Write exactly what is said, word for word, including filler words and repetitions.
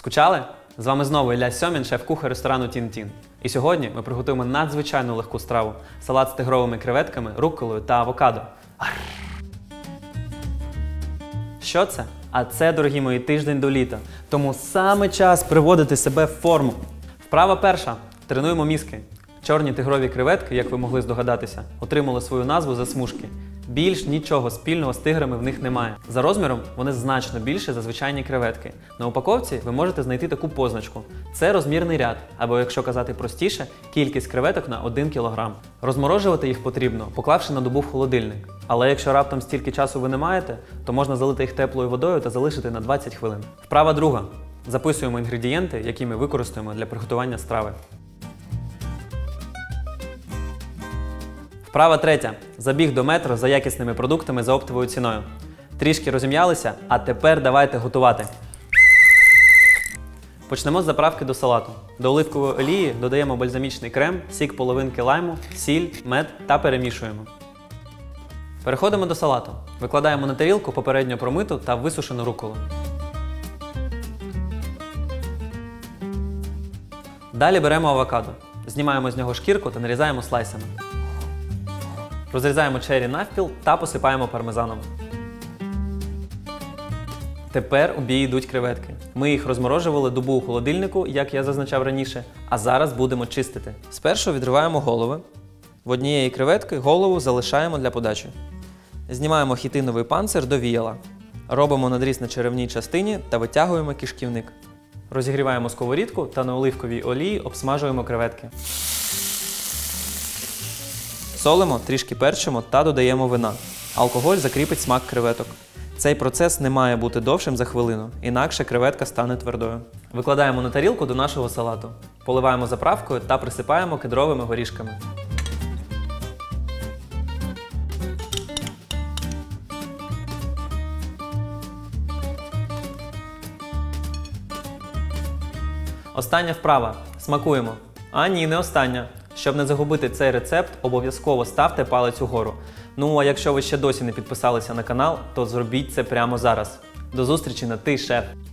Скучали? З вами знову Ілля Сьомін, шеф-кухар ресторану Тін-Тін. І сьогодні ми приготуємо надзвичайно легку страву – салат з тигровими креветками, рукколою та авокадо. Арр! Що це? А це, дорогі мої, тиждень до літа. Тому саме час приводити себе в форму. Вправа перша. Тренуємо мізки. Чорні тигрові креветки, як ви могли здогадатися, отримали свою назву за смужки. Більш нічого спільного з тиграми в них немає. За розміром вони значно більше за звичайні креветки. На упаковці ви можете знайти таку позначку. Це розмірний ряд, або, якщо казати простіше, кількість креветок на один кілограм. Розморожувати їх потрібно, поклавши на добу в холодильник. Але якщо раптом стільки часу ви не маєте, то можна залити їх теплою водою та залишити на двадцять хвилин. Вправа друга. Записуємо інгредієнти, які ми використаємо для приготування страви. Вправа третя. Забіг до метро за якісними продуктами за оптовою ціною. Трішки розім'ялися, а тепер давайте готувати. Почнемо з заправки до салату. До оливкової олії додаємо бальзамічний крем, сік половинки лайму, сіль, мед та перемішуємо. Переходимо до салату. Викладаємо на тарілку попередньо промиту та висушену рукколу. Далі беремо авокадо. Знімаємо з нього шкірку та нарізаємо слайсами. Розрізаємо чері навпіл та посипаємо пармезаном. Тепер у бій йдуть креветки. Ми їх розморожували добу у холодильнику, як я зазначав раніше, а зараз будемо чистити. Спершу відриваємо голови. В однієї креветки голову залишаємо для подачі. Знімаємо хітиновий панцир до віяла. Робимо надріз на черевній частині та витягуємо кишківник. Розігріваємо сковорідку та на оливковій олії обсмажуємо креветки. Солимо, трішки перчимо та додаємо вина. Алкоголь закріпить смак креветок. Цей процес не має бути довшим за хвилину, інакше креветка стане твердою. Викладаємо на тарілку до нашого салату. Поливаємо заправкою та присипаємо кедровими горішками. Остання вправа. Смакуємо. А ні, не остання. Щоб не загубити цей рецепт, обов'язково ставте палець угору. Ну а якщо ви ще досі не підписалися на канал, то зробіть це прямо зараз. До зустрічі на Ти, шеф!